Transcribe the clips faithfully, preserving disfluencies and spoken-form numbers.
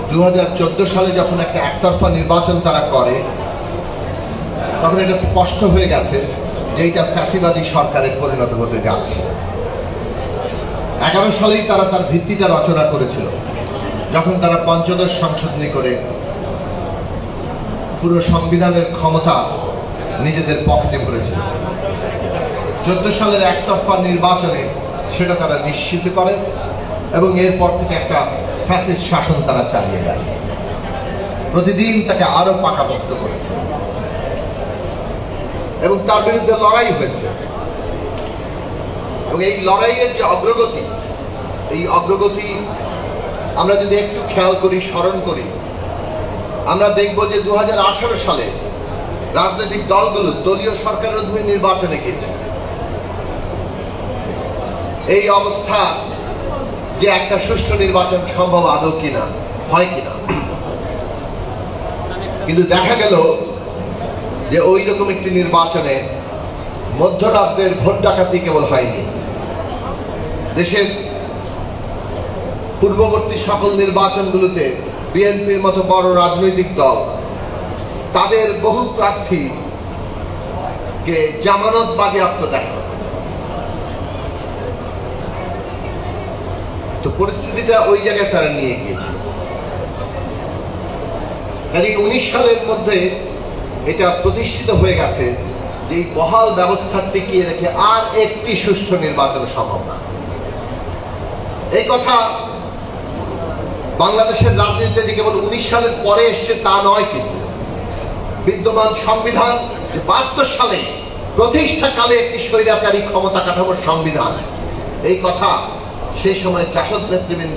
দু হাজার চোদ্দ সালে যখন একটা একতরফা নির্বাচন তারা করে, তখন এটা স্পষ্ট হয়ে গেছে যে এটা ফ্যাসিবাদী সরকারের পরিণত হতে যাচ্ছে। এগারো সালেই তারা তার ভিত্তিটা রচনা করেছিল, যখন তারা পঞ্চদশ সংশোধনী করে পুরো সংবিধানের ক্ষমতা নিজেদের পকেটে ভরেছিল। চোদ্দ সালের একতরফা নির্বাচনে সেটা তারা নিশ্চিত করে এবং এরপর থেকে একটা ফ্যাসিস্ট শাসন তারা চালিয়ে গেছে, প্রতিদিন তাকে আরো পাকাপোক্ত করেছে এবং তার বিরুদ্ধে লড়াই হয়েছে। এবং এই লড়াইয়ের যে অগ্রগতি, এই অগ্রগতি আমরা যদি একটু খেয়াল করি, স্মরণ করি, আমরা দেখব যে দু হাজার আঠারো সালে রাজনৈতিক দলগুলো দলীয় সরকারের অধীনে নির্বাচনে গিয়েছে। এই অবস্থা যে একটা সুষ্ঠু নির্বাচন সম্ভব আদৌ কিনা, হয় কিনা, কিন্তু দেখা গেল যে ওই রকম একটি নির্বাচনে মধ্যরাজ্যের ভোট ডাকাতি কেবল হয়নি, দেশের পূর্ববর্তী সকল নির্বাচনগুলোতে বিএনপির মতো বড় রাজনৈতিক দল তাদের বহু প্রার্থীকে জামানত বাজেয়াপ্ত দেখা। তো পরিস্থিতিটা ওই জায়গায় তারা নিয়ে গিয়েছিল। কাজে উনিশ সালের মধ্যে এটা প্রতিষ্ঠিত হয়ে গেছে যে এই বহাল ব্যবস্থা টিকিয়ে রেখে আর একটি সুষ্ঠু নির্বাচন সম্ভব না। এই কথা বাংলাদেশের রাজনীতিতে কেবল উনিশ সালের পরে এসছে তা নয়, কিন্তু বিদ্যমান সংবিধান বাহাত্তর সালে প্রতিষ্ঠাকালে একটি স্বৈরাচারী ক্ষমতা কাঠামোর সংবিধান, এই কথা সেই সময় জাসদ নেতৃবৃন্দ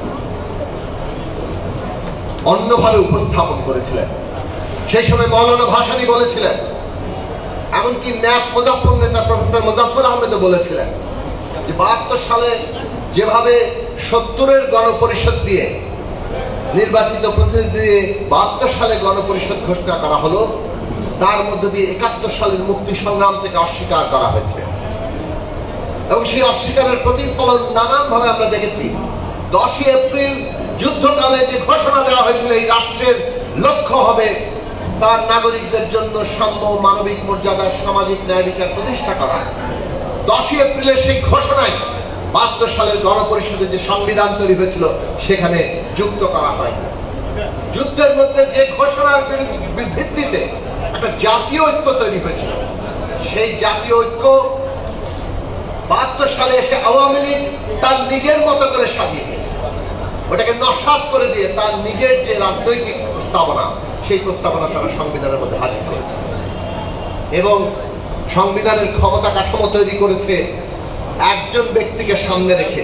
অন্যভাবে উপস্থাপন করেছিলেন। সেই সময় মৌলানা ভাসানী বলেছিলেন, এমনকি ন্যাপ মুজাফফর নেতা প্রফেসর মুজাফফর আহমেদও বলেছিলেন যে বাহাত্তর সালে যেভাবে সত্তরের গণপরিষদ দিয়ে নির্বাচিত প্রতিনিধি দিয়ে বাহাত্তর সালে গণপরিষদ ঘোষণা করা হলো, তার মধ্য দিয়ে একাত্তর সালের মুক্তি সংগ্রাম থেকে অস্বীকার করা হয়েছে এবং সেই অস্বীকারের প্রতিফলন নানান ভাবে আমরা দেখেছি। দশই এপ্রিল যুদ্ধকালে যে ঘোষণা দেওয়া হয়েছিল এই রাষ্ট্রের লক্ষ্য হবে তার নাগরিকদের জন্য সাম্য, মানবিক মর্যাদা, সামাজিক ন্যায় বিচার প্রতিষ্ঠা করা, দশই এপ্রিলের সেই ঘোষণায় বাহাত্তর সালের গণপরিষদে যে সংবিধান তৈরি হয়েছিল সেখানে যুক্ত করা হয়। যুদ্ধের মধ্যে যে ঘোষণার ভিত্তিতে একটা জাতীয় ঐক্য তৈরি হয়েছিল, সেই জাতীয় ঐক্য বাহাত্তর সালে এসে আওয়ামী লীগ তার নিজের মতো করে সাজিয়ে দিয়েছে, ওটাকে নস্যাৎ করে দিয়ে তার নিজের যে রাজনৈতিক প্রস্তাবনা, সেই প্রস্তাবনা তারা সংবিধানের মধ্যে হাজির করেছে এবং সংবিধানের ক্ষমতা কাঠামো তৈরি করেছে একজন ব্যক্তিকে সামনে রেখে,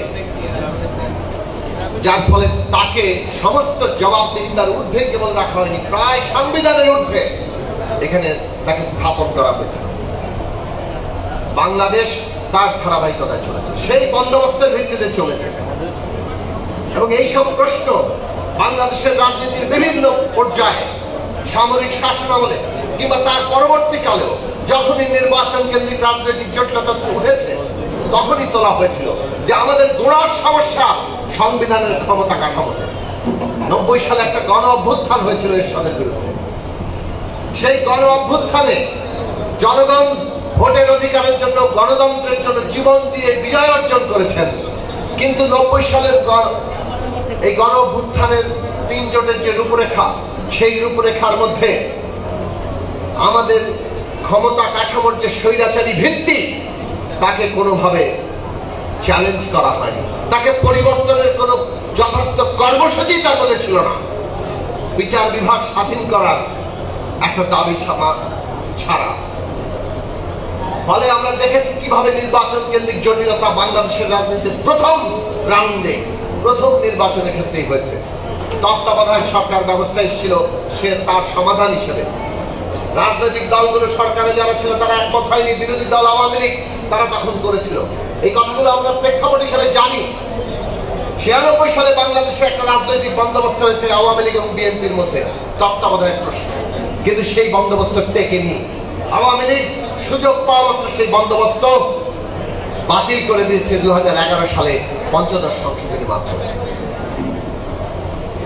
যার ফলে তাকে সমস্ত জবাবদিহিতার ঊর্ধ্বে কেবল রাখা হয়নি, প্রায় সংবিধানের ঊর্ধ্বে এখানে তাকে স্থাপন করা হয়েছে। বাংলাদেশ তার ধারাবাহিকতায় চলেছে, সেই বন্দোবস্তের ভিত্তিতে চলেছে এবং এইসব প্রশ্ন বাংলাদেশের রাজনীতির বিভিন্ন পর্যায়ে সামরিক শাসনামলে কিংবা তার পরবর্তীকালেও যখনই নির্বাচন কেন্দ্রিক রাজনৈতিক জটিলতা উঠেছে তখনই তোলা হয়েছিল যে আমাদের গোড়ার সমস্যা সংবিধানের ক্ষমতা কাঠামোতে। নব্বই সালে একটা গণ অভ্যুত্থান হয়েছিল এরশাদের বিরুদ্ধে, সেই গণ অভ্যুত্থানে জনগণ ভোটের অধিকারের জন্য, গণতন্ত্রের জন্য জীবন দিয়ে বিজয় অর্জন করেছেন, কিন্তু নব্বই সালের এই গণ অভ্যুত্থানের তিন জোটের যে রূপরেখা, সেই রূপরেখার মধ্যে আমাদের ক্ষমতা কাঠামোর যে স্বৈরাচারী ভিত্তি তাকে কোনোভাবে চ্যালেঞ্জ করা হয়নি, তাকে পরিবর্তনের কোন যথার্থ কর্মসূচি তার মধ্যে ছিল না। বিচার বিভাগ স্বাধীন করার একটা দাবি ছাড়া। ফলে আমরা দেখেছি কিভাবে নির্বাচন কেন্দ্রিক জটিলতা বাংলাদেশের রাজনীতির প্রথম রাউন্ডে, প্রথম নির্বাচনের ক্ষেত্রেই হয়েছে। তত্ত্বাবধায়ক সরকার ব্যবস্থা এসেছিল, সে তার সমাধান হিসেবে রাজনৈতিক দলগুলো সরকারে যারা ছিল তারা একমত হয়নি, বিরোধী দল আওয়ামী লীগ তারা তখন করেছিল। এই কথাগুলো আমরা প্রেক্ষাপট হিসেবে জানি। ছিয়ানব্বই সালে বাংলাদেশে একটা রাজনৈতিক বন্দোবস্ত হয়েছে আওয়ামী লীগ এবং বিএনপির মধ্যে তত্ত্বাবধায়ক প্রশ্ন, কিন্তু সেই বন্দোবস্ত টেকেনি। আওয়ামী লীগ সুযোগ পাওয়া মাত্র সেই বন্দোবস্ত বাতিল করে দিয়েছে দু হাজার এগারো সালে পঞ্চদশ সংশোধনীর মাধ্যমে।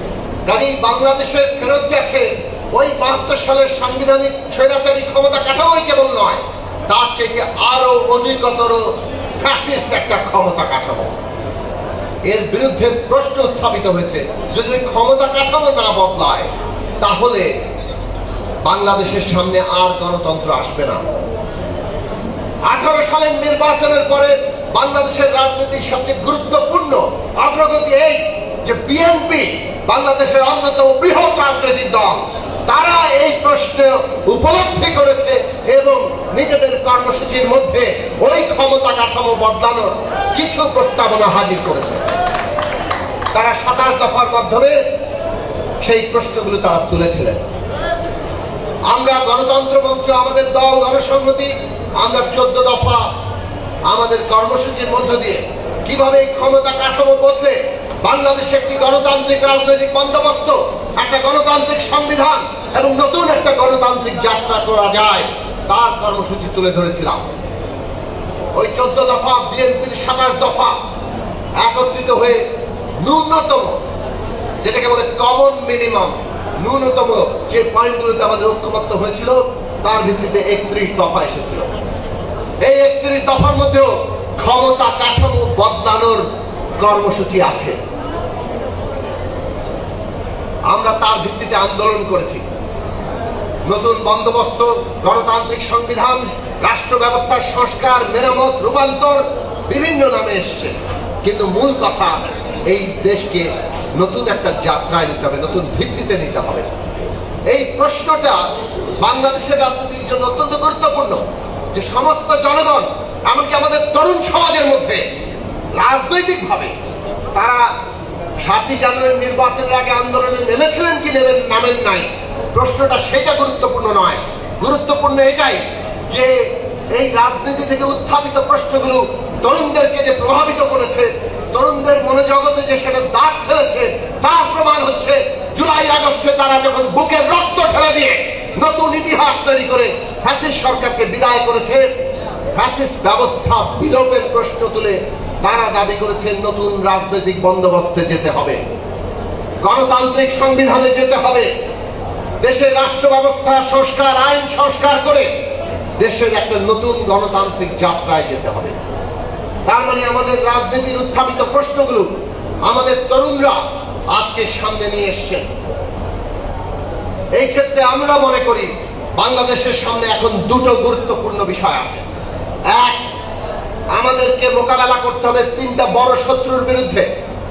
কাজেই বাংলাদেশে ফেরত গেছে ওই বাহাত্তর সালের সাংবিধানিক স্বৈরাচারী ক্ষমতা কাঠামোই কেবল নয়, তার থেকে আরো অধিকতর ফ্যাসিস্ট একটা ক্ষমতা কাঠামো। এর বিরুদ্ধে প্রশ্ন উত্থাপিত হয়েছে, যদি ওই ক্ষমতা কাঠামো না বদলায় তাহলে বাংলাদেশের সামনে আর গণতন্ত্র আসবে না। আঠারো সালের নির্বাচনের পরে বাংলাদেশের রাজনীতির সবচেয়ে গুরুত্বপূর্ণ অগ্রগতি এই যে বিএনপি বাংলাদেশের অন্যতম বৃহৎ রাজনৈতিক দল, তারা এই প্রশ্নে উপলব্ধি করেছে এবং নিজেদের কর্মসূচির মধ্যে ওই ক্ষমতা কাঠামো বদলানোর কিছু প্রস্তাবনা হাজির করেছে। তারা সাতাশ দফার মাধ্যমে সেই প্রশ্নগুলো তারা তুলেছিলেন। আমরা গণতন্ত্র মঞ্চ, আমাদের দল গণসংহতি, আমরা চোদ্দ দফা আমাদের কর্মসূচির মধ্য দিয়ে কিভাবে এই ক্ষমতা কাঠামো বদলে বাংলাদেশে একটি গণতান্ত্রিক রাজনৈতিক বন্দোবস্ত, একটা গণতান্ত্রিক সংবিধান এবং নতুন একটা গণতান্ত্রিক যাত্রা করা যায় তার কর্মসূচি তুলে ধরেছিলাম। ওই চোদ্দ দফা বিএনপির সাতাশ দফা একত্রিত হয়ে ন্যূনতম, যেটাকে বলে কমন মিনিমাম, ন্যূনতম যে পয়েন্টগুলোতে আমাদের ঐক্যমত্য হয়েছিল তার ভিত্তিতে একত্রিশ দফা এসেছিল। এই একত্রিশ দফার মধ্যেও ক্ষমতা কাঠামো বদলানোর কর্মসূচি আছে। আমরা তার ভিত্তিতে আন্দোলন করেছি। নতুন বন্দোবস্ত, গণতান্ত্রিক সংবিধান, রাষ্ট্র ব্যবস্থার সংস্কার, মেরামত, রূপান্তর বিভিন্ন নামে এসছে, কিন্তু মূল কথা এই দেশকে নতুন একটা যাত্রায় নিতে হবে, নতুন ভিত্তিতে নিতে হবে। এই প্রশ্নটা বাংলাদেশের রাজনীতির জন্য অত্যন্ত গুরুত্বপূর্ণ যে সমস্ত জনগণ, এমনকি আমাদের তরুণ সমাজের মধ্যে রাজনৈতিক ভাবে তারা সাতই জানুয়ারি নির্বাচনের আগে আন্দোলনে নেমেছিলেন কি নেমেন নামেন নাই, প্রশ্নটা সেটা গুরুত্বপূর্ণ নয়। গুরুত্বপূর্ণ এটাই যে এই রাজনীতি থেকে উত্থাপিত প্রশ্নগুলো তরুণদেরকে যে প্রভাবিত করেছে, তরুণদের মনোজগতে যে সেটা দাগ ফেলেছে, তার প্রমাণ হচ্ছে জুলাই আগস্টে তারা যখন বুকের রক্ত ঢেলে দিয়ে নতুন ইতিহাস তৈরি করে ফ্যাসিস্ট সরকারকে বিদায় করেছে, ফ্যাসিস্ট ব্যবস্থা বিলোপের প্রশ্ন তুলে তারা দাবি করেছেন নতুন রাজনৈতিক বন্দোবস্তে যেতে হবে, গণতান্ত্রিক সংবিধানে যেতে হবে, দেশের রাষ্ট্র ব্যবস্থা সংস্কার, আইন সংস্কার করে দেশের একটা নতুন গণতান্ত্রিক যাত্রায় যেতে হবে। তার মানে আমাদের রাজনীতির উত্থাপিত প্রশ্নগুলো আমাদের তরুণরা আজকে সামনে নিয়ে এসছেন। এই ক্ষেত্রে আমরা মনে করি বাংলাদেশের সামনে এখন দুটো গুরুত্বপূর্ণ বিষয় আছে। এক, আমাদেরকে মোকাবেলা করতে হবে তিনটা বড় শত্রুর বিরুদ্ধে,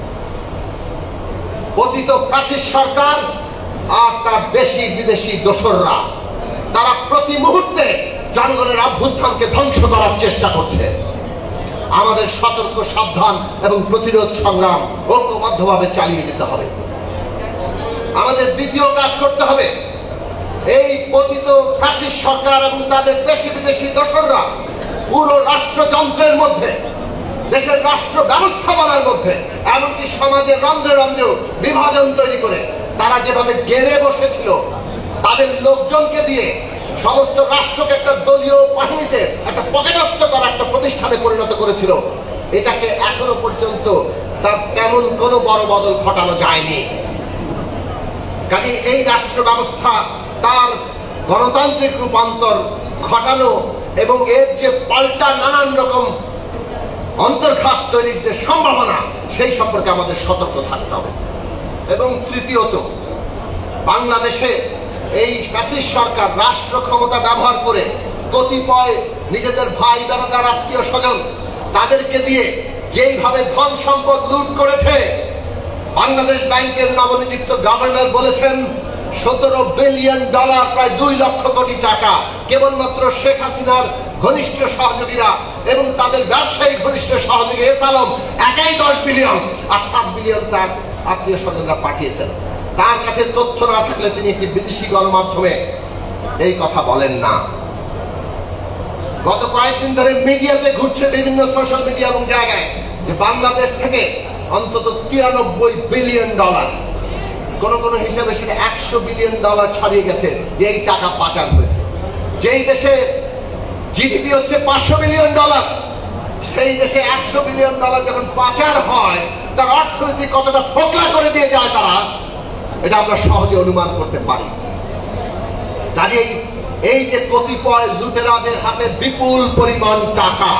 পতিত ফ্যাসিস্ট সরকার আর তার দেশি বিদেশি দোসররা। তারা প্রতি মুহূর্তে জনগণের অভ্যুত্থানকে ধ্বংস করার চেষ্টা করছে। আমাদের সতর্ক, সাবধান এবং প্রতিরোধ সংগ্রাম ঐক্যবদ্ধভাবে চালিয়ে যেতে হবে। আমাদের দ্বিতীয় কাজ করতে হবে, এই পতিত ফ্যাসিস্ট সরকার এবং তাদের দেশি বিদেশি দোসররা পুরো রাষ্ট্রযন্ত্রের মধ্যে, দেশের রাষ্ট্র ব্যবস্থাপনার মধ্যে, এমনকি সমাজের রন্ধ্রে রন্ধ্রেও বিভাজন তৈরি করে তারা যেভাবে গেড়ে বসেছিল, তাদের লোকজনকে দিয়ে সমস্ত রাষ্ট্রকে একটা দলীয় বাহিনীতে একটা পকেটস্থ করা একটা প্রতিষ্ঠানে পরিণত করেছিল, এটাকে এখনো পর্যন্ত তার তেমন কোনো বড় বদল ঘটানো যায়নি। কাজে এই রাষ্ট্র ব্যবস্থা তার গণতান্ত্রিক রূপান্তর ঘটানো এবং এর যে পাল্টা নানান রকম অন্তর্ঘাত তৈরির যে সম্ভাবনা, সেই সম্পর্কে আমাদের সতর্ক থাকতে হবে। এবং তৃতীয়ত, বাংলাদেশে এই ফ্যাসিস্ট সরকার রাষ্ট্র ক্ষমতা ব্যবহার করে কতিপয় নিজেদের ভাই বেড়াদার আত্মীয় স্বজন তাদেরকে দিয়ে যেইভাবে ধন সম্পদ লুট করেছে, বাংলাদেশ ব্যাংকের নবনিযুক্ত গভর্নর বলেছেন সতেরো বিলিয়ন ডলার, প্রায় দুই লক্ষ কোটি টাকা কেবলমাত্র শেখ হাসিনার ঘনিষ্ঠ সহযোগীরা এবং তাদের ব্যবসায়ী ঘনিষ্ঠ সহযোগী এস আলম একাই দশ বিলিয়ন আর সাত বিলিয়ন তার আত্মীয় স্বজনরা পাঠিয়েছেন। তার কাছে তথ্য না থাকলে তিনি একটি বিদেশি গণমাধ্যমে এই কথা বলেন না। গত কয়েকদিন ধরে মিডিয়াতে ঘুরছে, বিভিন্ন সোশ্যাল মিডিয়া এবং জায়গায়, যে বাংলাদেশ থেকে অন্তত তিরানব্বই বিলিয়ন ডলার, কোন কোন হিসাবে সেটা একশো বিলিয়ন ডলার ছাড়িয়ে গেছে যে এই টাকা পাচার হয়েছে। যেই দেশে জিডিপি হচ্ছে পাঁচশো বিলিয়ন ডলার, সেই দেশে একশো বিলিয়ন ডলার যখন পাচার হয়, তার অর্থনীতি কতটা ফোকলা করে দিয়ে যায় তারা, এটা আমরা সহজে অনুমান করতে পারি। কাজেই এই যে কতিপয় লুটেরাদের হাতে বিপুল পরিমাণ টাকা,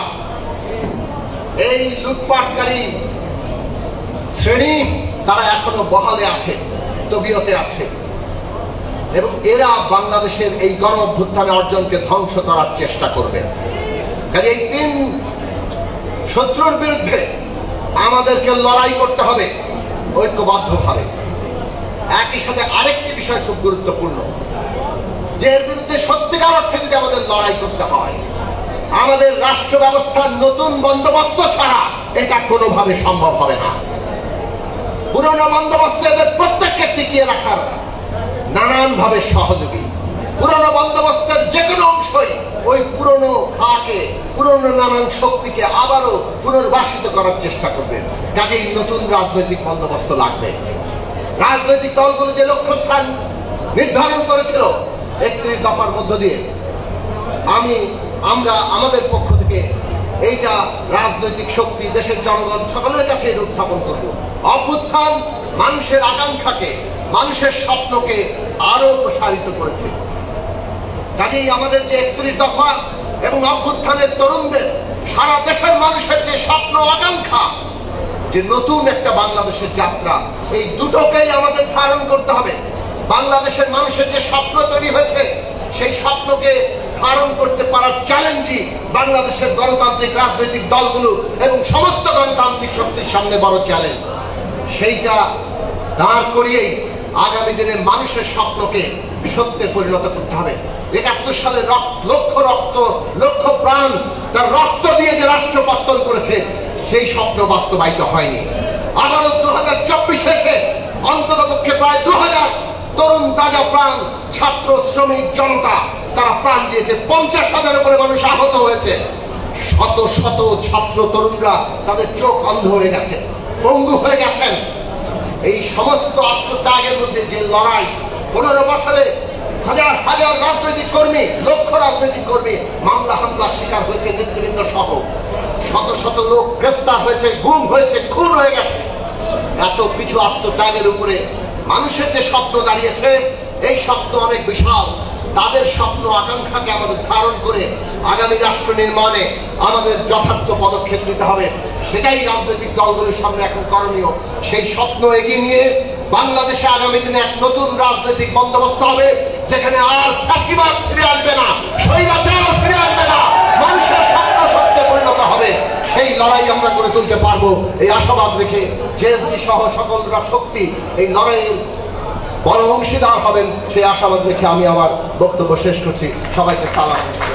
এই লুটপাটকারী শ্রেণী তারা এখনো বহালে আছে, তবিয়তে আছে, এবং এরা বাংলাদেশের এই গণ অভ্যুত্থানের অর্জনকে ধ্বংস করার চেষ্টা করবে। কাজে এই তিন শত্রুর বিরুদ্ধে আমাদেরকে লড়াই করতে হবে ঐক্যবদ্ধভাবে। একই সাথে আরেকটি বিষয় খুব গুরুত্বপূর্ণ, যে এর বিরুদ্ধে সত্যিকার অর্থে যদি আমাদের লড়াই করতে হয়, আমাদের রাষ্ট্র ব্যবস্থার নতুন বন্দোবস্ত ছাড়া এটা কোনোভাবে সম্ভব হবে না। পুরনো বন্দোবস্ত এদের প্রত্যেককে টিকিয়ে রাখার নানান ভাবে সহযোগী। পুরনো বন্দোবস্তের যে কোনো অংশই ওই পুরনো ফাঁকে, পুরনো নানান শক্তিকে আবারও পুনর্বাসিত করার চেষ্টা করবে। কাজেই নতুন রাজনৈতিক বন্দোবস্ত লাগবে। রাজনৈতিক দলগুলো যে লক্ষ্যস্থান নির্ধারণ করেছিল একত্রিশ দফার মধ্য দিয়ে, আমি আমরা আমাদের পক্ষ থেকে এইটা রাজনৈতিক শক্তি, দেশের জনগণ সকলের কাছে এটা উত্থাপন করব। অভ্যুত্থান মানুষের আকাঙ্ক্ষাকে, মানুষের স্বপ্নকে আরো প্রসারিত করেছে। কাজেই আমাদের যে একত্রিশ দফা এবং অভ্যুত্থানের তরুণদের, সারা দেশের মানুষের যে স্বপ্ন আকাঙ্ক্ষা, যে নতুন একটা বাংলাদেশের যাত্রা, এই দুটোকেই আমাদের ধারণ করতে হবে। বাংলাদেশের মানুষের যে স্বপ্ন তৈরি হয়েছে, সেই স্বপ্নকে ধারণ করতে পারার চ্যালেঞ্জই বাংলাদেশের গণতান্ত্রিক রাজনৈতিক দলগুলো এবং সমস্ত গণতান্ত্রিক শক্তির সামনে বড় চ্যালেঞ্জ। সেইটা দাঁড় করিয়েই আগামী দিনে মানুষের স্বপ্নকে সত্যে পরিণত করতে হবে। একাত্তর সালে লক্ষ রক্ত লক্ষ প্রাণ তার রক্ত দিয়ে যে রাষ্ট্র পত্তন করেছে, সেই স্বপ্ন বাস্তবায়িত হয়নি। আবারও দু হাজার চব্বিশ এসে অন্তত পক্ষে প্রায় দু হাজার তরুণ তাজা প্রাণ, ছাত্র শ্রমিক জনতা তারা প্রাণ দিয়েছে। পঞ্চাশ হাজারের উপরে মানুষ আহত হয়েছে। শত শত ছাত্র তরুণরা তাদের চোখ অন্ধ হয়ে গেছে, পঙ্গু হয়ে গেছেন। এই সমস্ত আত্মত্যাগের মধ্যে যে লড়াই, পনেরো বছরে হাজার হাজার রাজনৈতিক কর্মী, লক্ষ রাজনৈতিক কর্মী মামলা হামলার শিকার হয়েছে, নেতৃবৃন্দ সহ শত শত লোক গ্রেফতার হয়েছে, গুম হয়েছে, খুন হয়ে গেছে। এত কিছু আত্মত্যাগের উপরে মানুষের যে স্বপ্ন দাঁড়িয়েছে, এই স্বপ্ন অনেক বিশাল। তাদের স্বপ্ন আকাঙ্ক্ষাকে আমাদের ধারণ করে আগামী রাষ্ট্র নির্মাণে আমাদের যথার্থ পদক্ষেপ নিতে হবে। সেটাই রাজনৈতিক দলগুলোর সামনে এখন করণীয়। সেই স্বপ্ন এগিয়ে নিয়ে বাংলাদেশে আগামী দিনে এক নতুন রাজনৈতিক বন্দোবস্ত হবে, যেখানে আর ফাঁসিবাদ ফিরে আসবে না, স্বৈরাচার ফিরে আসবে না, মানুষের স্বপ্ন সত্যে পরিণত হবে। সেই লড়াই আমরা করে তুলতে পারবো এই আশাবাদ রেখে জেএসডি সহ সকল শক্তি এই লড়াইয়ের বড় অংশীদার হবেন সেই আশাবাদ রেখে আমি আমার বক্তব্য শেষ করছি। সবাইকে সালাম।